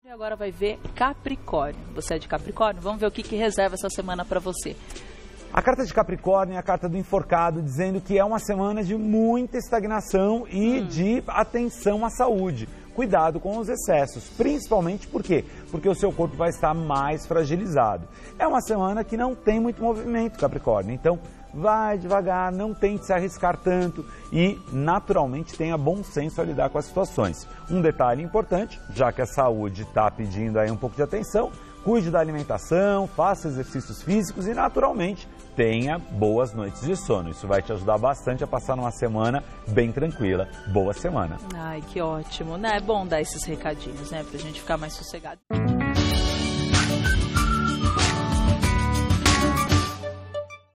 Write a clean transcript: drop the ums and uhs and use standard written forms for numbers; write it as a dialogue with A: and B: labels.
A: E agora vai ver Capricórnio. Você é de Capricórnio? Vamos ver o que reserva essa semana para você.
B: A carta de Capricórnio é a carta do enforcado, dizendo que é uma semana de muita estagnação e de atenção à saúde. Cuidado com os excessos, principalmente por quê? Porque o seu corpo vai estar mais fragilizado. É uma semana que não tem muito movimento, Capricórnio, então vai devagar, não tente se arriscar tanto e, naturalmente, tenha bom senso a lidar com as situações. Um detalhe importante, já que a saúde está pedindo aí um pouco de atenção, cuide da alimentação, faça exercícios físicos e, naturalmente, tenha boas noites de sono. Isso vai te ajudar bastante a passar uma semana bem tranquila. Boa semana.
A: Ai, que ótimo, né? É bom dar esses recadinhos, né? Pra gente ficar mais sossegado.